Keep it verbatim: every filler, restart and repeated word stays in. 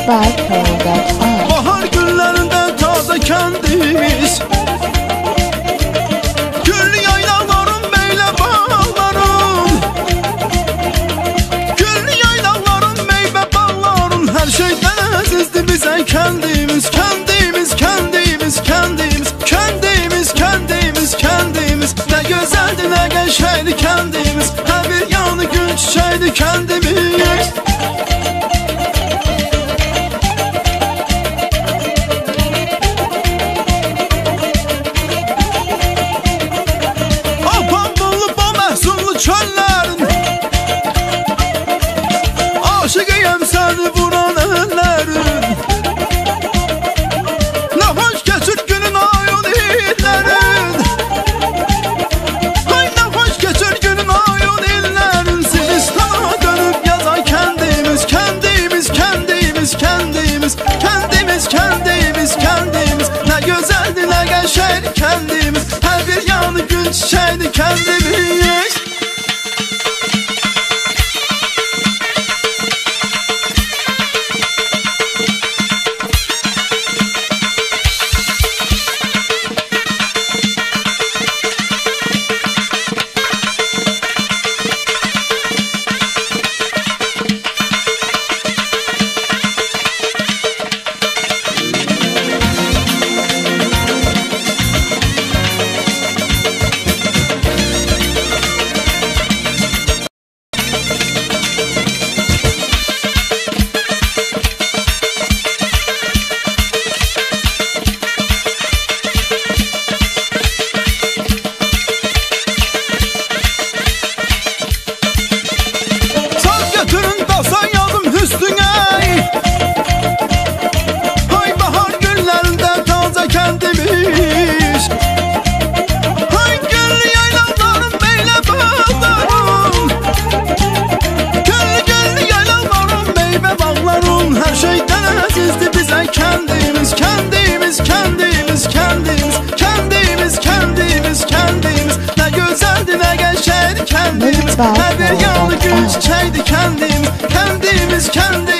by Pearl.com. Bahar günlerinden taze kendimiz, gül yaylaların meyle bağların, gül yaylaların meyve bağların, her şeyden azizdi bize kendimiz, kendimiz, kendimiz, kendimiz, kendimiz, kendimiz, kendimiz. Ne güzeldi, ne gençeydi kendimiz, her bir yanı gül çiçeğiydi kendimiz. Çöllerin aşıkıyım seni vuran ellerin, ne hoş geçir günün ayın illerin, ay ne hoş geçir günün ayın illerin. Silistan'a dönüp yazan kendimiz, kendimiz, kendimiz, kendimiz, kendimiz, kendimiz, kendimiz. Ne güzeldi, ne gençeydi kendimiz, her bir yanı gül çiçeğiydi kendimiz. Kendimiz, kendimiz, kendimiz, kendimiz, kendimiz, kendimiz, kendimiz. Ne güzeldi, ne gençeydi kendimiz, her bir yanı gül çiçeğiydi kendimiz, kendimiz, kendimiz.